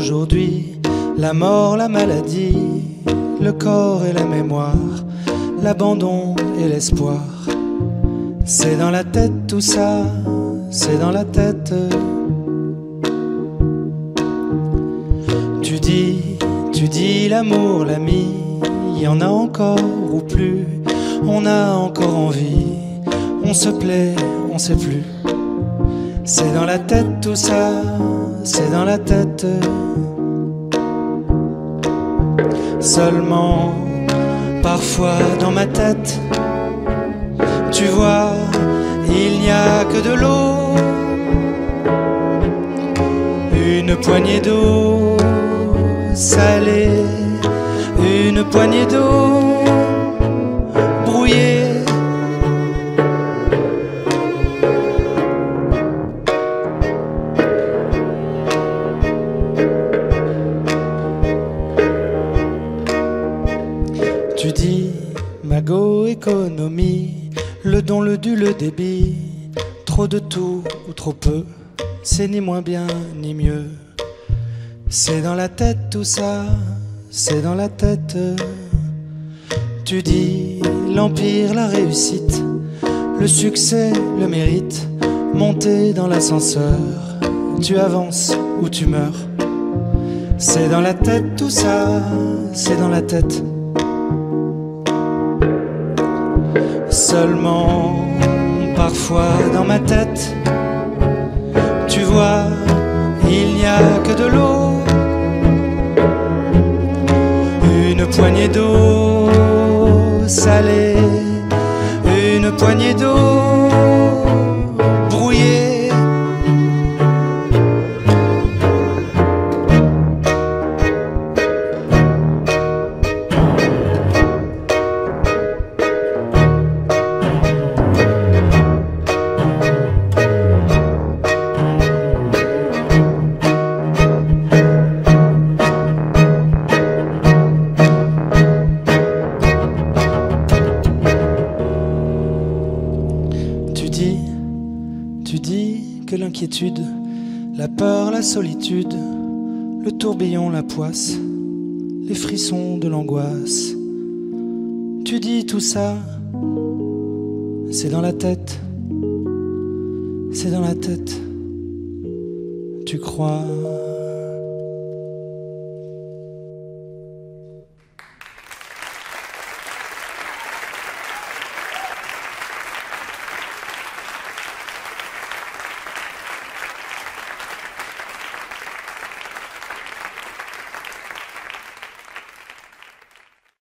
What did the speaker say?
aujourd'hui, la mort, la maladie, le corps et la mémoire, l'abandon et l'espoir. C'est dans la tête tout ça, c'est dans la tête. Tu dis l'amour, l'ami, y en a encore ou plus, on a encore envie, on se plaît, on sait plus. C'est dans la tête tout ça, c'est dans la tête. Seulement, parfois dans ma tête, tu vois, il n'y a que de l'eau, une poignée d'eau salée, une poignée d'eau brouillée. Tu dis magot, économie, le don, le dû, le débit, trop de tout ou trop peu, c'est ni moins bien ni mieux. C'est dans la tête tout ça, c'est dans la tête. Tu dis l'empire, la réussite, le succès, le mérite, monter dans l'ascenseur, tu avances ou tu meurs. C'est dans la tête tout ça, c'est dans la tête. Seulement, parfois dans ma tête, tu vois, il n'y a que de l'eau, une poignée d'eau salée, une poignée d'eau brouillée. Tu dis que l'inquiétude, la peur, la solitude, le tourbillon, la poisse, les frissons de l'angoisse. Tu dis tout ça, c'est dans la tête, c'est dans la tête. Tu crois